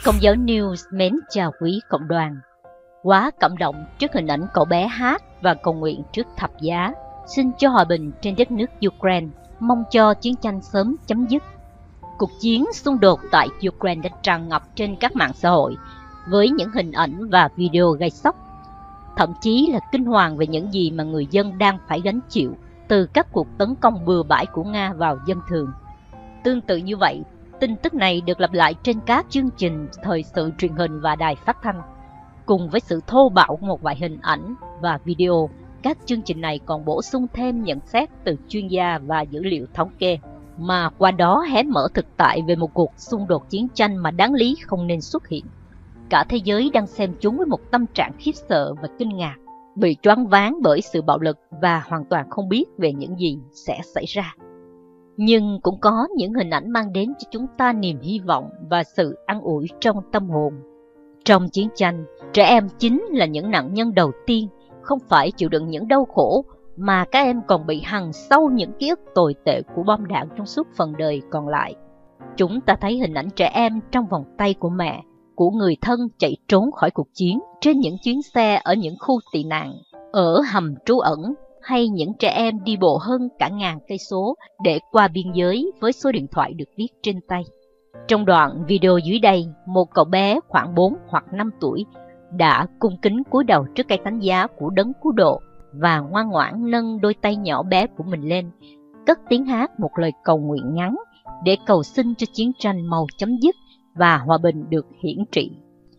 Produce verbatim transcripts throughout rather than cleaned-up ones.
Công giáo News mến chào quý cộng đoàn. Quá cảm động trước hình ảnh cậu bé hát và cầu nguyện trước thập giá, xin cho hòa bình trên đất nước Ukraine, mong cho chiến tranh sớm chấm dứt. Cuộc chiến xung đột tại Ukraine đã tràn ngập trên các mạng xã hội với những hình ảnh và video gây sốc, thậm chí là kinh hoàng về những gì mà người dân đang phải gánh chịu từ các cuộc tấn công bừa bãi của Nga vào dân thường. Tương tự như vậy, tin tức này được lặp lại trên các chương trình thời sự truyền hình và đài phát thanh. Cùng với sự thô bạo của một vài hình ảnh và video, các chương trình này còn bổ sung thêm nhận xét từ chuyên gia và dữ liệu thống kê, mà qua đó hé mở thực tại về một cuộc xung đột chiến tranh mà đáng lý không nên xuất hiện. Cả thế giới đang xem chúng với một tâm trạng khiếp sợ và kinh ngạc, bị choáng váng bởi sự bạo lực và hoàn toàn không biết về những gì sẽ xảy ra. Nhưng cũng có những hình ảnh mang đến cho chúng ta niềm hy vọng và sự an ủi trong tâm hồn. Trong chiến tranh, trẻ em chính là những nạn nhân đầu tiên, không phải chịu đựng những đau khổ, mà các em còn bị hằn sâu những ký ức tồi tệ của bom đạn trong suốt phần đời còn lại. Chúng ta thấy hình ảnh trẻ em trong vòng tay của mẹ, của người thân chạy trốn khỏi cuộc chiến, trên những chuyến xe ở những khu tị nạn, ở hầm trú ẩn, hay những trẻ em đi bộ hơn cả ngàn cây số để qua biên giới với số điện thoại được viết trên tay. Trong đoạn video dưới đây, một cậu bé khoảng bốn hoặc năm tuổi đã cung kính cúi đầu trước cây thánh giá của đấng cứu độ và ngoan ngoãn nâng đôi tay nhỏ bé của mình lên, cất tiếng hát một lời cầu nguyện ngắn để cầu xin cho chiến tranh mau chấm dứt và hòa bình được hiển trị.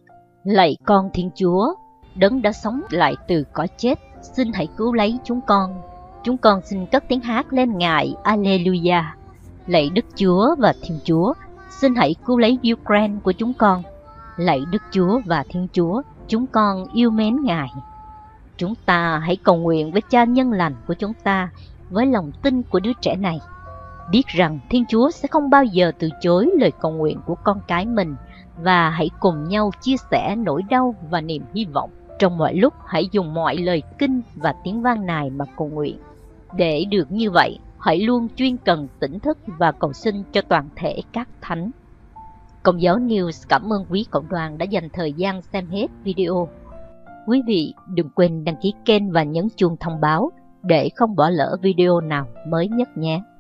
Lạy con Thiên Chúa, đấng đã sống lại từ cõi chết, xin hãy cứu lấy chúng con. Chúng con xin cất tiếng hát lên Ngài Alleluia. Lạy Đức Chúa và Thiên Chúa, xin hãy cứu lấy Ukraine của chúng con. Lạy Đức Chúa và Thiên Chúa, chúng con yêu mến Ngài. Chúng ta hãy cầu nguyện với Cha nhân lành của chúng ta, với lòng tin của đứa trẻ này, biết rằng Thiên Chúa sẽ không bao giờ từ chối lời cầu nguyện của con cái mình, và hãy cùng nhau chia sẻ nỗi đau và niềm hy vọng. Trong mọi lúc hãy dùng mọi lời kinh và tiếng vang nài mà cầu nguyện. Để được như vậy, hãy luôn chuyên cần tỉnh thức và cầu xin cho toàn thể các thánh. Công giáo News cảm ơn quý cộng đoàn đã dành thời gian xem hết video. Quý vị đừng quên đăng ký kênh và nhấn chuông thông báo để không bỏ lỡ video nào mới nhất nhé.